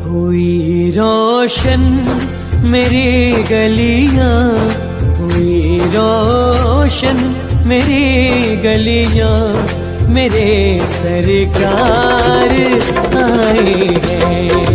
हुई रोशन मेरी गलियां, हुई रोशन मेरी गलियां, मेरे सरकार आए हैं।